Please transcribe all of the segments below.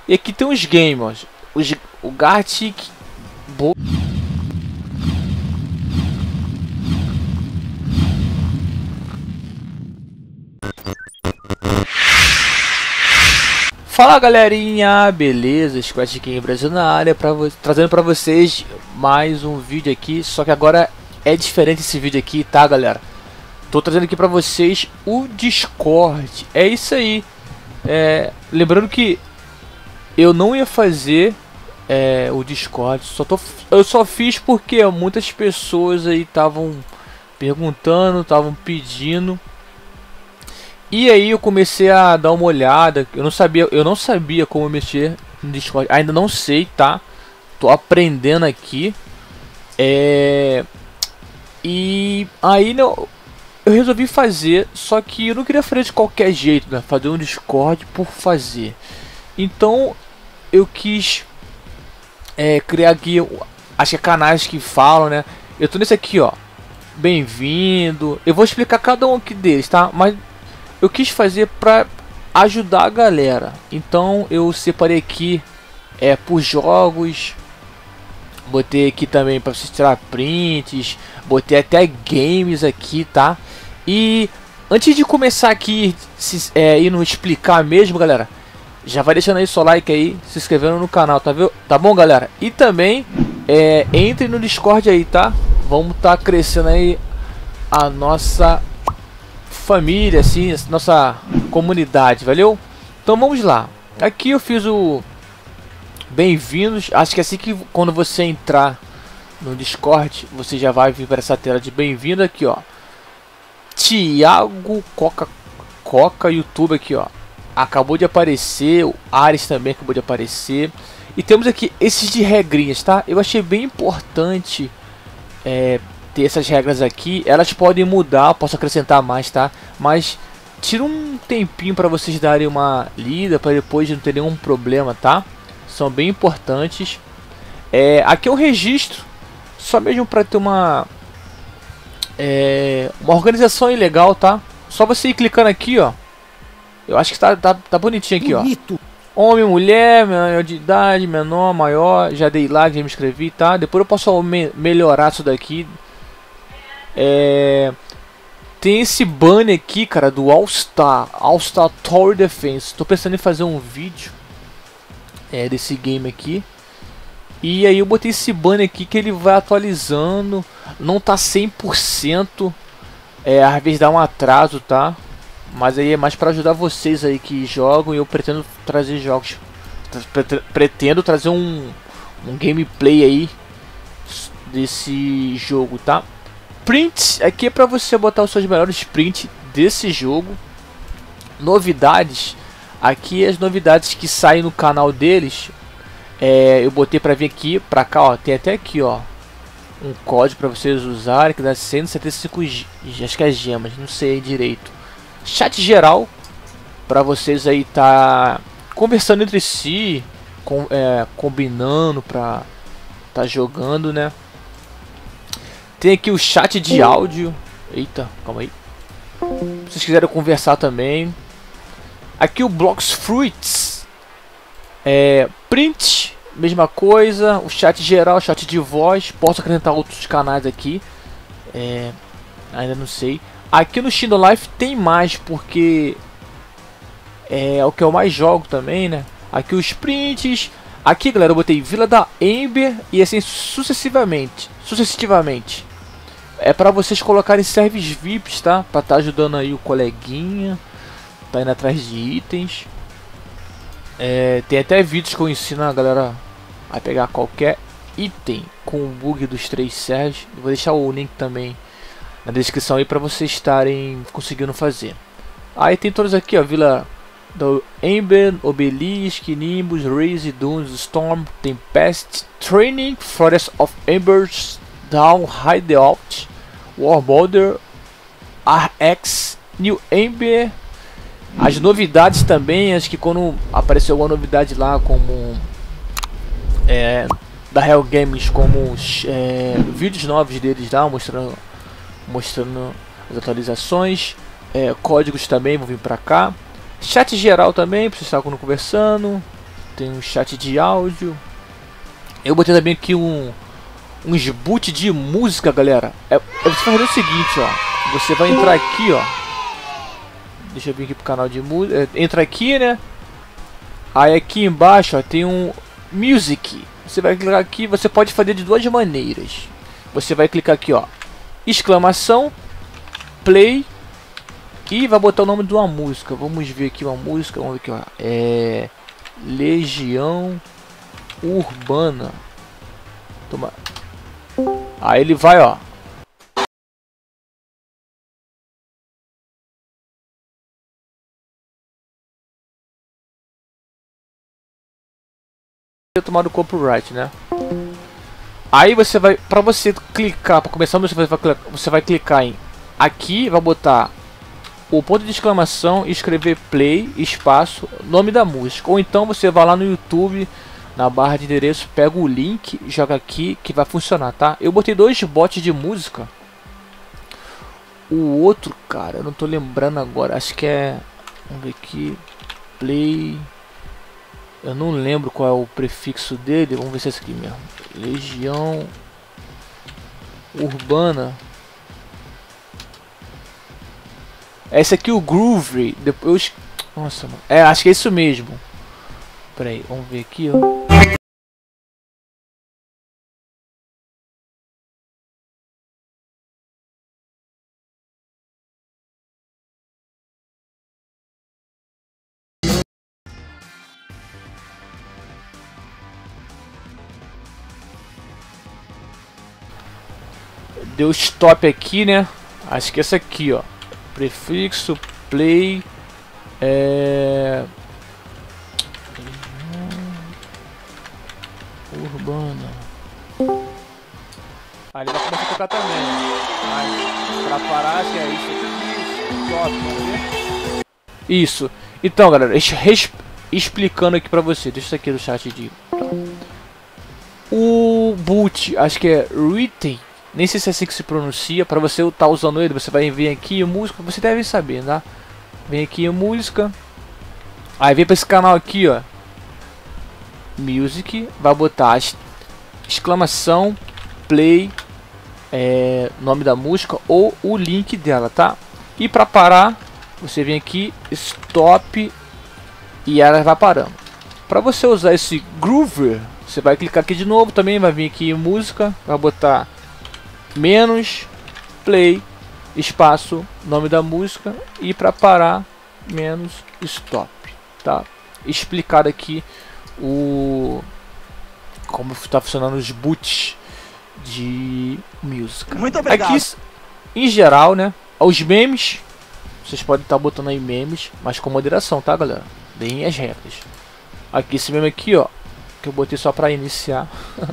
E aqui tem os games, ó. O Gartic. Fala galerinha, beleza? Squad Game Brasil na área, trazendo pra vocês mais um vídeo aqui. Só que agora é diferente esse vídeo aqui, tá galera? Tô trazendo aqui pra vocês o Discord. É isso aí. Lembrando que eu não ia fazer o Discord. Eu só fiz porque muitas pessoas aí estavam perguntando, estavam pedindo. E aí eu comecei a dar uma olhada. Eu não sabia como mexer no Discord. Ainda não sei, tá? Tô aprendendo aqui. E aí eu resolvi fazer. Só que eu não queria fazer de qualquer jeito, né? Fazer um Discord por fazer. Então eu quis criar aqui, acho que é canais que falam, né? Eu tô nesse aqui, ó. Bem-vindo. Eu vou explicar cada um aqui deles, tá? Mas eu quis fazer pra ajudar a galera. Então eu separei aqui por jogos. Botei aqui também pra vocês tirar prints. Botei até games aqui, tá? E antes de começar aqui e não explicar mesmo, galera, já vai deixando aí seu like aí, se inscrevendo no canal, tá bom, galera? E também entre no Discord aí, tá? Vamos tá crescendo aí a nossa família, assim, nossa comunidade, valeu? Então vamos lá. Aqui eu fiz o bem-vindos. Acho que assim que quando você entrar no Discord, você já vai vir para essa tela de bem-vindo aqui, ó. Thiago Coca YouTube aqui, ó. Acabou de aparecer, o Ares também acabou de aparecer. E temos aqui esses de regrinhas, tá? Eu achei bem importante ter essas regras aqui. Elas podem mudar, posso acrescentar mais, tá? Mas tira um tempinho para vocês darem uma lida, para depois não ter nenhum problema, tá? São bem importantes. Aqui é um registro, só mesmo para ter uma organização aí legal, tá? Só você ir clicando aqui, ó. Eu acho que tá bonitinho aqui, bonito. Ó. Homem, mulher, maior de idade, menor, maior. Já dei like, já me inscrevi, tá? Depois eu posso melhorar isso daqui. Tem esse banner aqui, cara, do All Star Tower Defense. Tô pensando em fazer um vídeo desse game aqui. E aí eu botei esse banner aqui que ele vai atualizando. Não tá 100%. Às vezes dá um atraso, tá? Mas aí é mais para ajudar vocês aí que jogam. E eu pretendo trazer jogos. Pretendo trazer um gameplay aí desse jogo, tá? Prints, aqui é para você botar os seus melhores prints desse jogo. Novidades, aqui as novidades que saem no canal deles. Eu botei para vir aqui, para cá, ó. Tem até aqui, ó, um código para vocês usarem que dá 175 acho que é gemas, não sei direito. Chat geral, para vocês aí tá conversando entre si, combinando para tá jogando, né? Tem aqui o chat de áudio. Eita, calma aí. Se vocês quiserem conversar também. Aqui o Blocks Fruits. Print, mesma coisa. O chat geral, chat de voz. Posso acrescentar outros canais aqui. Ainda não sei. Aqui no Shindo Life tem mais, porque é o que eu mais jogo também, né? Aqui os prints. Aqui, galera, eu botei Vila da Ember e assim sucessivamente. É para vocês colocarem servers VIPs, tá? Para tá ajudando aí o coleguinha. Tá indo atrás de itens. Tem até vídeos que eu ensino a galera a pegar qualquer item com o bug dos 3 servers. Eu vou deixar o link também na descrição aí para vocês estarem conseguindo fazer. Aí tem todos aqui, ó, Vila do Ember, Obelisk, Nimbus, Raze, Dunes, Storm, Tempest, Training, Forest of Embers, Down, Hideout, Warborder, RX, New Ember. As novidades também, acho que quando apareceu alguma novidade lá, como da Hell Games, como vídeos novos deles lá, mostrando as atualizações, códigos também vão vir pra cá. Chat geral também, pra vocês estarem conversando. tem um chat de áudio. Eu botei também aqui uns boot de música, galera. Você fazer o seguinte, ó. Você vai entrar aqui, ó. Deixa eu vir aqui pro canal de música. Entra aqui, né? Aí aqui embaixo, ó, tem um Music. Você vai clicar aqui, você pode fazer de duas maneiras. Você vai clicar aqui, ó. Exclamação, play. E vai botar o nome de uma música. Vamos ver aqui uma música. Vamos ver aqui, ó. Legião Urbana. Toma. Aí ele vai, ó. Tomar o copyright, né? Aí você vai, para você clicar, para começar, você vai clicar em aqui, vai botar o ponto de exclamação, escrever play, espaço, nome da música. Ou então você vai lá no YouTube, na barra de endereço, pega o link, joga aqui que vai funcionar, tá? Eu botei 2 bots de música. O outro, cara, eu não tô lembrando agora, acho que é, vamos ver aqui, play. Eu não lembro qual é o prefixo dele. Vamos ver se é esse aqui mesmo. Legião Urbana. Esse aqui, o Groove. Depois. Nossa, mano. Acho que é isso mesmo. Pera aí, vamos ver aqui, ó. Deu stop aqui, né? Acho que essa aqui, ó. Prefixo, play. Urbana. Aí ele vai começar a tocar também. Aí, pra parar, acho que é isso aqui. Stop, vamos ver? Isso. Então, galera, explicando aqui pra você. Deixa isso aqui no chat de. O boot, acho que é written. Nem sei se é assim que se pronuncia. Para você estar usando ele, você vai vir aqui em música. Você deve saber, tá? Vem aqui em música. Aí vem para esse canal aqui, ó. Music. Vai botar exclamação, play, nome da música ou o link dela, tá? E para parar, você vem aqui, stop. E ela vai parando. Para você usar esse Groover, você vai clicar aqui de novo. Também vai vir aqui em música. Vai botar menos play, espaço, nome da música, e para parar, menos stop, tá? Explicado aqui como está funcionando os boots de música. Muito obrigado. Aqui, em geral, né? Os memes, vocês podem estar botando aí memes, mas com moderação, tá, galera? Deem as regras. Aqui esse meme aqui, ó, que eu botei só para iniciar.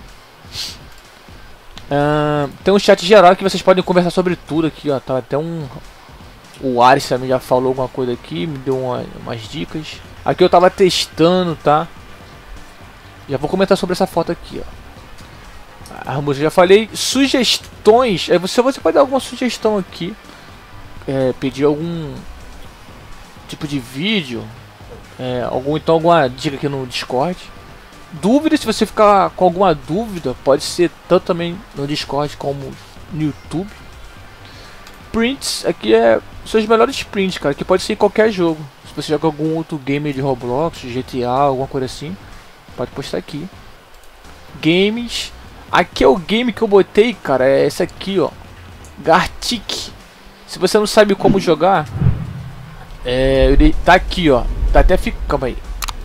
Tem um chat geral que vocês podem conversar sobre tudo aqui, ó. Tá até o Ares também já falou alguma coisa aqui, me deu umas dicas. Aqui eu tava testando, tá? Já vou comentar sobre essa foto aqui, ó. A música já falei. Sugestões. Você pode dar alguma sugestão aqui. Pedir algum tipo de vídeo. Então alguma dica aqui no Discord. Dúvidas, se você ficar com alguma dúvida, pode ser tanto também no Discord como no YouTube. Prints, aqui são os melhores prints, cara, que pode ser em qualquer jogo. Se você joga algum outro game de Roblox, GTA, alguma coisa assim, pode postar aqui. Games, aqui é o game que eu botei, cara, é esse aqui, ó, Gartic. Se você não sabe como jogar, ele tá aqui, ó, tá até calma aí.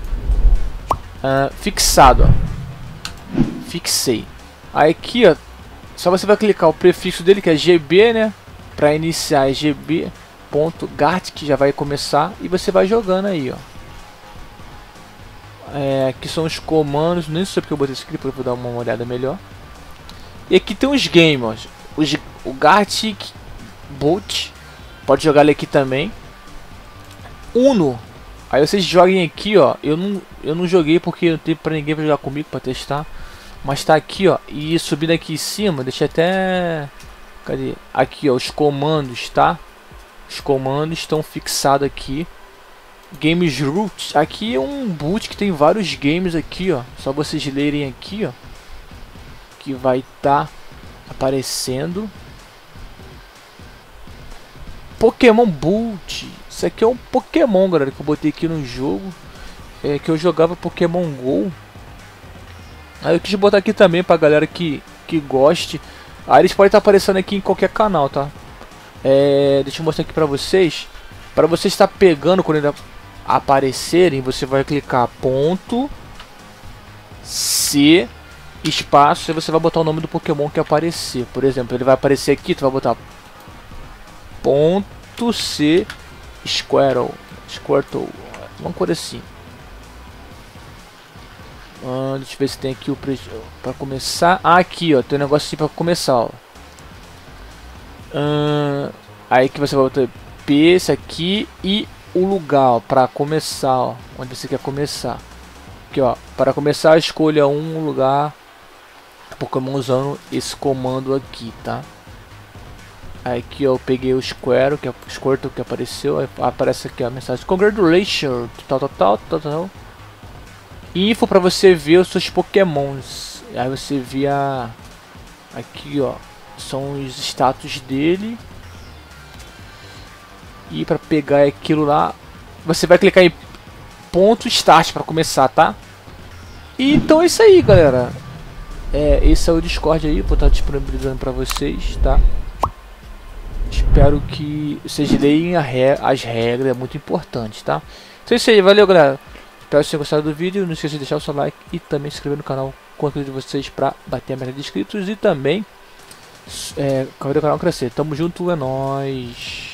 Fixado, ó. Fixei. Aí aqui, ó, só você vai clicar o prefixo dele, que é GB, né? Pra iniciar é gb.gart, que já vai começar, e você vai jogando aí, ó. Aqui são os comandos, nem sei porque eu botei isso aqui, depois eu vou dar uma olhada melhor. E aqui tem os games, ó. O Gartic Boot, pode jogar ele aqui também. Uno. Aí vocês joguem aqui, ó. Eu não joguei porque não teve pra ninguém pra jogar comigo pra testar. Mas tá aqui, ó. E subindo aqui em cima, deixa até... Cadê? Aqui, ó, os comandos, tá? Os comandos estão fixados aqui Games Roots. Aqui é um boot que tem vários games aqui, ó. Só vocês lerem aqui, ó, que vai estar aparecendo. Pokémon Boot. Isso aqui é um Pokémon, galera, que eu botei aqui no jogo. Que eu jogava Pokémon GO. Aí eu quis botar aqui também pra galera que goste. Aí eles podem estar aparecendo aqui em qualquer canal, tá? Deixa eu mostrar aqui pra vocês. Para você estar pegando quando ele aparecerem, você vai clicar ponto C espaço e você vai botar o nome do Pokémon que aparecer. Por exemplo, ele vai aparecer aqui, tu vai botar ponto C Squirtle, uma coisa assim. Deixa eu ver se tem aqui o para começar. Aqui, ó, tem um negócio assim para começar, ó. Aí que você vai botar P, esse aqui, e o lugar para começar, ó, onde você quer começar. Aqui, ó, para começar, escolha um lugar Pokémon usando esse comando aqui, tá? Aí aqui, ó, eu peguei o Squirtle que apareceu, aí aparece aqui a mensagem Congratulations, tal. Info para você ver os seus Pokémons. Aí você via aqui, ó, são os status dele. E para pegar aquilo lá, você vai clicar em ponto start para começar, tá? E então é isso aí, galera. Esse é o Discord aí, vou estar disponibilizando para vocês, tá? Espero que vocês leiam as regras, é muito importante, tá? Então é isso aí, valeu, galera. Espero que vocês tenham gostado do vídeo. Não esqueça de deixar o seu like e também se inscrever no canal com o de vocês para bater a meta de inscritos e também fazer o canal crescer. Tamo junto, é nóis.